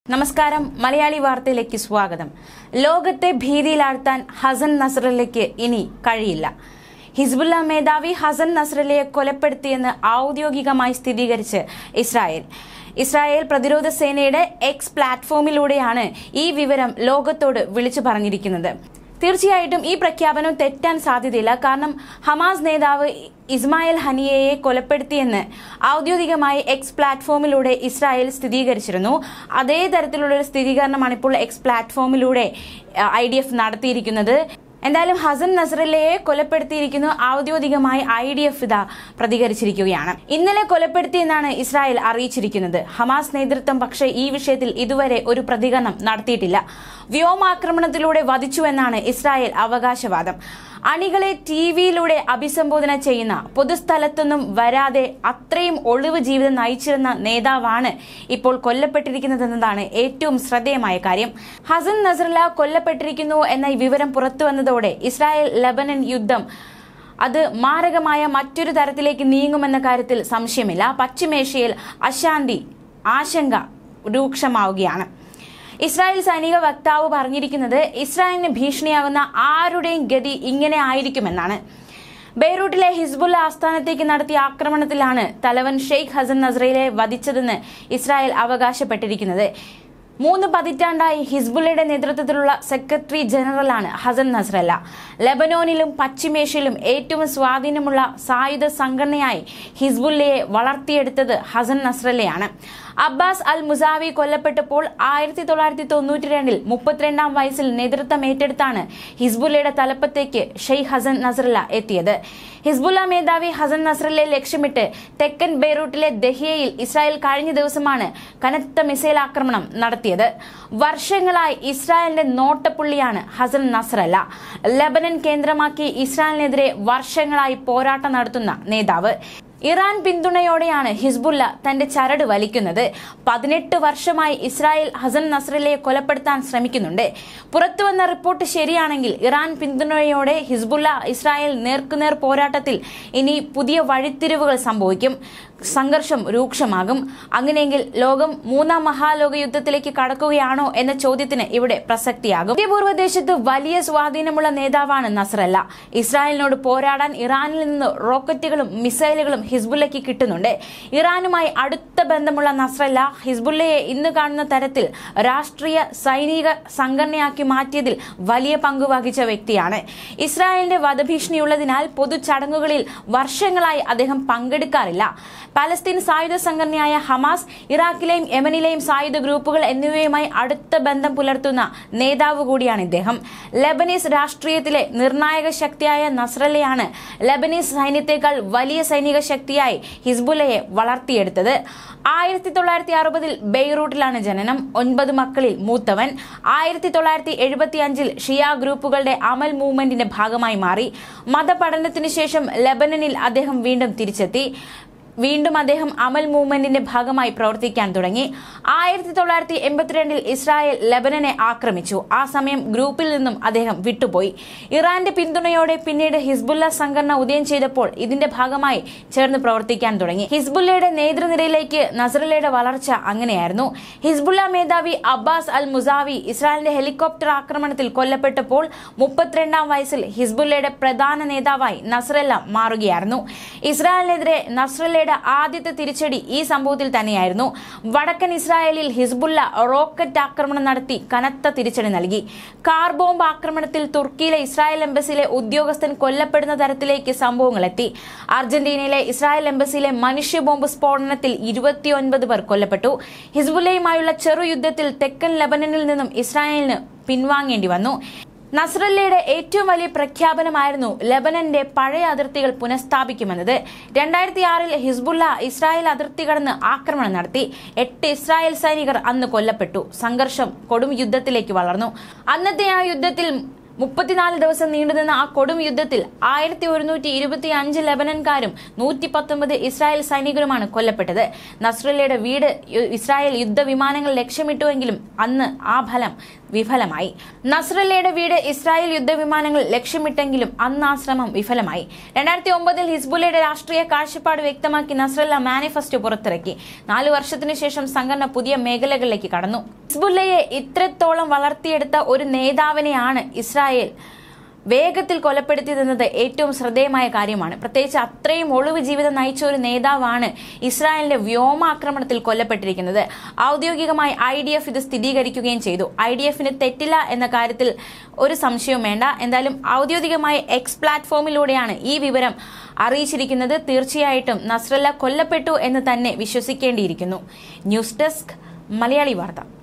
നമസ്കാരം മലയാളി വാർത്തയിലേക്ക് സ്വാഗതം. ലോകത്തെ ഭീതിയിലാഴ്ത്താൻ ഹസൻ നസ്രല്ലയ്ക്ക് ഇനി കഴിയില്ല. ഹിസ്ബുള്ള മേധാവി ഹസൻ നസ്രല്ലയെ കൊലപ്പെടുത്തിയെന്ന് ഔദ്യോഗികമായി സ്ഥിരീകരിച്ച് ഇസ്രായേൽ പ്രതിരോധ സേനയുടെ എക്സ് പ്ലാറ്റ്ഫോമിലൂടെയാണ് ഈ വിവരം ലോകത്തോട് വിളിച്ചു പറഞ്ഞിരിക്കുന്നത്. തീർച്ചയായിട്ടും ഈ പ്രഖ്യാപനം തെറ്റാൻ സാധ്യതയില്ല. കാരണം ഹമാസ് നേതാവ് ഇസ്മായിൽ ഹനിയയെ കൊലപ്പെടുത്തിയെന്ന് ഔദ്യോഗികമായി എക്സ് പ്ലാറ്റ്ഫോമിലൂടെ ഇസ്രായേൽ സ്ഥിരീകരിച്ചിരുന്നു. അതേ തരത്തിലുള്ള സ്ഥിരീകരണമാണ് ഇപ്പോൾ എക്സ് പ്ലാറ്റ്ഫോമിലൂടെ IDF നടത്തിയിരിക്കുന്നത്. എന്തായാലും ഹസൻ നസ്രല്ലയെ കൊലപ്പെടുത്തിയിരിക്കുന്നു. ഔദ്യോഗികമായി IDF ഇതാ പ്രതികരിച്ചിരിക്കുകയാണ്. ഇന്നലെ കൊലപ്പെടുത്തിയെന്നാണ് ഇസ്രായേൽ അറിയിച്ചിരിക്കുന്നത്. ഹമാസ് നേതൃത്വം പക്ഷേ ഈ വിഷയത്തിൽ ഇതുവരെ ഒരു പ്രതികരണം നടത്തിയിട്ടില്ല. വ്യോമാക്രമണത്തിലൂടെ വധിച്ചുവെന്നാണ് ഇസ്രായേൽ അവകാശവാദം. അണികളെ TVയിലൂടെ അഭിസംബോധന ചെയ്യുന്ന, പൊതുസ്ഥലത്തൊന്നും വരാതെ അത്രയും ഒളിവ് ജീവിതം നയിച്ചിരുന്ന നേതാവാണ് ഇപ്പോൾ കൊല്ലപ്പെട്ടിരിക്കുന്നതെന്നതാണ് ഏറ്റവും ശ്രദ്ധേയമായ കാര്യം. ഹസൻ നസ്രല്ല കൊല്ലപ്പെട്ടിരിക്കുന്നു എന്ന വിവരം പുറത്തുവന്നതോടെ ഇസ്രായേൽ ലെബനൻ യുദ്ധം അത് മാരകമായ മറ്റൊരു തരത്തിലേക്ക് നീങ്ങുമെന്ന കാര്യത്തിൽ സംശയമില്ല. പശ്ചിമേഷ്യയിൽ ആശങ്ക രൂക്ഷമാവുകയാണ്. ഇസ്രായേൽ സൈനിക വക്താവ് പറഞ്ഞിരിക്കുന്നത് ഇസ്രായേലിന് ഭീഷണിയാകുന്ന ആരുടെയും ഗതി ഇങ്ങനെ ആയിരിക്കുമെന്നാണ്. ബെയ്റൂട്ടിലെ ഹിസ്ബുള്ള ആസ്ഥാനത്തേക്ക് നടത്തിയ ആക്രമണത്തിലാണ് തലവൻ ഷെയ്ഖ് ഹസൻ നസ്രല്ലയെ വധിച്ചതെന്ന് ഇസ്രായേൽ അവകാശപ്പെട്ടിരിക്കുന്നത്. 3 പതിറ്റാണ്ടായി ഹിസ്ബുള്ളയുടെ നേതൃത്വത്തിലുള്ള സെക്രട്ടറി ജനറലാണ് ഹസൻ നസ്രല്ല. ലെബനോനിലും പശ്ചിമേഷ്യയിലും ഏറ്റവും സ്വാധീനമുള്ള സായുധ സംഘടനയായി ഹിസ്ബുള്ളയെ വളർത്തിയെടുത്തത് ഹസൻ നസ്രല്ലയാണ്. അബ്ബാസ് അൽ മുസാവി കൊല്ലപ്പെട്ടപ്പോൾ 1992 32-ാം വയസ്സിൽ നേതൃത്വം ഏറ്റെടുത്താണ് ഹിസ്ബുള്ളയുടെ തലപ്പത്തേക്ക് ഷെയ്ഖ് ഹസൻ നസ്രല്ല എത്തിയത്. ഹിസ്ബുള്ള മേധാവി ഹസൻ നസ്രല്ലയെ ലക്ഷ്യമിട്ട് തെക്കൻ ബെയ്റൂട്ടിലെ ദഹിയയിൽ ഇസ്രായേൽ കഴിഞ്ഞ ദിവസമാണ് കനത്ത മിസൈൽ ആക്രമണം നടത്തിയത്. വർഷങ്ങളായി ഇസ്രായേലിന്റെ നോട്ടപ്പുള്ളിയാണ് ഹസൻ നസ്രല്ല. ലെബനൻ കേന്ദ്രമാക്കി ഇസ്രായേലിനെതിരെ വർഷങ്ങളായി പോരാട്ടം നടത്തുന്ന നേതാവ്. ഇറാൻ പിന്തുണയോടെയാണ് ഹിസ്ബുള്ള തന്റെ ചരട് വലിക്കുന്നത്. 18 വർഷമായി ഇസ്രായേൽ ഹസൻ നസ്രല്ലയെ കൊലപ്പെടുത്താൻ ശ്രമിക്കുന്നുണ്ട്. പുറത്തുവന്ന റിപ്പോർട്ട് ശരിയാണെങ്കിൽ ഇറാൻ പിന്തുണയോടെ ഹിസ്ബുള്ള ഇസ്രായേൽ നേർക്കുനേർ പോരാട്ടത്തിൽ ഇനി പുതിയ വഴിത്തിരിവുകൾ സംഭവിക്കും. സംഘർഷം രൂക്ഷമാകും. അങ്ങനെയെങ്കിൽ ലോകം 3ാം മഹാലോക യുദ്ധത്തിലേക്ക് കടക്കുകയാണോ എന്ന ചോദ്യത്തിന് ഇവിടെ പ്രസക്തിയാകും. മധ്യപൂർവ്വദേശത്ത് വലിയ സ്വാധീനമുള്ള നേതാവാണ് നസ്രല്ല. ഇസ്രായേലിനോട് പോരാടാൻ ഇറാനിൽ നിന്ന് റോക്കറ്റുകളും മിസൈലുകളും ഹിസ്ബുള്ളയ്ക്ക് കിട്ടുന്നുണ്ട്. ഇറാനുമായി അടുത്ത ബന്ധമുള്ള നസ്രല്ല ഹിസ്ബുള്ളയെ ഇന്ന് കാണുന്ന തരത്തിൽ രാഷ്ട്രീയ സൈനിക സംഘടനയാക്കി മാറ്റിയതിൽ വലിയ പങ്ക് വഹിച്ച വ്യക്തിയാണ്. ഇസ്രായേലിന്റെ വധഭീഷണിയുള്ളതിനാൽ പൊതു ചടങ്ങുകളിൽ വർഷങ്ങളായി അദ്ദേഹം പങ്കെടുക്കാറില്ല. പലസ്തീൻ സായുധ സംഘടനയായ ഹമാസ്, ഇറാഖിലെയും യമനിലെയും സായുധ ഗ്രൂപ്പുകൾ എന്നിവയുമായി അടുത്ത ബന്ധം പുലർത്തുന്ന നേതാവ് കൂടിയാണ് ഇദ്ദേഹം. ലെബനീസ് രാഷ്ട്രീയത്തിലെ നിർണായക ശക്തിയായ നസ്രല്ലയാണ് ലെബനീസ് സൈന്യത്തെക്കാൾ വലിയ സൈനിക ശക്തിയായി ഹിസ്ബുള്ളയെ വളർത്തിയെടുത്തത്. 1960-ൽ ബെയ്റൂട്ടിലാണ് ജനനം. 9 മക്കളിൽ മൂത്തവൻ. 1975-ൽ ഷിയ ഗ്രൂപ്പുകളുടെ അമൽ മൂവ്മെന്റിന്റെ ഭാഗമായി മാറി. മതപഠനത്തിനു ശേഷം ലെബനനിൽ അദ്ദേഹം വീണ്ടും തിരിച്ചെത്തി. വീണ്ടും അദ്ദേഹം അമൽ മൂവ്മെന്റിന്റെ ഭാഗമായി പ്രവർത്തിക്കാൻ തുടങ്ങി. 1982-ൽ ഇസ്രായേൽ ലെബനനെ ആക്രമിച്ചു. ആ സമയം ഗ്രൂപ്പിൽ നിന്നും അദ്ദേഹം വിട്ടുപോയി. ഇറാന്റെ പിന്തുണയോടെ പിന്നീട് ഹിസ്ബുള്ള സംഘടന ഉദയം ചെയ്തപ്പോൾ ഇതിന്റെ ഭാഗമായി ചേർന്ന് പ്രവർത്തിക്കാൻ തുടങ്ങി. ഹിസ്ബുള്ളയുടെ നേതൃനിരയിലേക്ക് നസ്രല്ലയുടെ വളർച്ച അങ്ങനെയായിരുന്നു. ഹിസ്ബുള്ള മേധാവി അബ്ബാസ് അൽ മുസാവി ഇസ്രായേലിന്റെ ഹെലികോപ്റ്റർ ആക്രമണത്തിൽ കൊല്ലപ്പെട്ടപ്പോൾ 32-ാം വയസ്സിൽ ഹിസ്ബുള്ളയുടെ പ്രധാന നേതാവായി നസ്രല്ല മാറുകയായിരുന്നു. ഇസ്രായേലിനെതിരെ നസ്രല്ലയുടെ ആദ്യത്തെ തിരിച്ചടി ഈ സംഭവത്തിൽ തന്നെയായിരുന്നു. വടക്കൻ ഇസ്രായേലിൽ ഹിസ്ബുള്ള റോക്കറ്റ് ആക്രമണം നടത്തി കനത്ത തിരിച്ചടി നൽകി. കാർ ബോംബ് ആക്രമണത്തിൽ തുർക്കിയിലെ ഇസ്രായേൽ എംബസിയിലെ ഉദ്യോഗസ്ഥൻ കൊല്ലപ്പെടുന്ന തരത്തിലേക്ക് സംഭവങ്ങളെത്തി. അർജന്റീനയിലെ ഇസ്രായേൽ എംബസിയിലെ മനുഷ്യ ബോംബ് സ്ഫോടനത്തിൽ 29 പേർ കൊല്ലപ്പെട്ടു. ഹിസ്ബുള്ളയുമായുള്ള ചെറു യുദ്ധത്തിൽ തെക്കൻ ലെബനനിൽ നിന്നും ഇസ്രായേലിന് പിൻവാങ്ങേണ്ടി വന്നു. നസ്രല്ലയുടെ ഏറ്റവും വലിയ പ്രഖ്യാപനമായിരുന്നു ലെബനന്റെ പഴയ അതിർത്തികൾ പുനഃസ്ഥാപിക്കുമെന്നത്. 2006-ൽ ഹിസ്ബുള്ള ഇസ്രായേൽ അതിർത്തി കടന്ന് ആക്രമണം നടത്തി. 8 ഇസ്രായേൽ സൈനികർ അന്ന് കൊല്ലപ്പെട്ടു. സംഘർഷം കൊടും യുദ്ധത്തിലേക്ക് വളർന്നു. അന്നത്തെ ആ യുദ്ധത്തിൽ 34 ദിവസം നീണ്ടുനിന്ന ആ കൊടും യുദ്ധത്തിൽ 1125 ലെബനൻകാരും 119 ഇസ്രായേൽ സൈനികരുമാണ് കൊല്ലപ്പെട്ടത്. നസ്രല്ലയുടെ വീട് ഇസ്രായേൽ യുദ്ധവിമാനങ്ങൾ ലക്ഷ്യമിട്ടുവെങ്കിലും അന്ന് ആ ഫലം വിഫലമായി. നസ്രല്ലയുടെ വീട് ഇസ്രായേൽ യുദ്ധവിമാനങ്ങൾ ലക്ഷ്യമിട്ടെങ്കിലും അന്ന് ആ ശ്രമം വിഫലമായി. 2009 ഹിസ്ബുള്ളയുടെ രാഷ്ട്രീയ കാഴ്ചപ്പാട് വ്യക്തമാക്കി നസ്രല്ല മാനിഫെസ്റ്റോ പുറത്തിറക്കി. 4 വർഷത്തിനു ശേഷം സംഘടന പുതിയ മേഖലകളിലേക്ക് കടന്നു. ഹിസ്ബുള്ളയെ ഇത്രത്തോളം വളർത്തിയെടുത്ത ഒരു നേതാവിനെയാണ് ഇസ്രായേൽ വേഗത്തിൽ കൊലപ്പെടുത്തിയതെന്നത് ഏറ്റവും ശ്രദ്ധേയമായ കാര്യമാണ്. പ്രത്യേകിച്ച് അത്രയും ഒളിവ് ജീവിതം നയിച്ച ഒരു നേതാവാണ് ഇസ്രായേലിന്റെ വ്യോമാക്രമണത്തിൽ കൊല്ലപ്പെട്ടിരിക്കുന്നത്. ഔദ്യോഗികമായി IDF ഇത് സ്ഥിരീകരിക്കുകയും ചെയ്തു. IDFന് തെറ്റില്ല എന്ന കാര്യത്തിൽ ഒരു സംശയവും വേണ്ട. എന്തായാലും ഔദ്യോഗികമായ X പ്ലാറ്റ്ഫോമിലൂടെയാണ് ഈ വിവരം അറിയിച്ചിരിക്കുന്നത്. തീർച്ചയായിട്ടും നസ്രല്ല കൊല്ലപ്പെട്ടു എന്ന് തന്നെ വിശ്വസിക്കേണ്ടിയിരിക്കുന്നു. ന്യൂസ് ഡെസ്ക് മലയാളി വാർത്ത.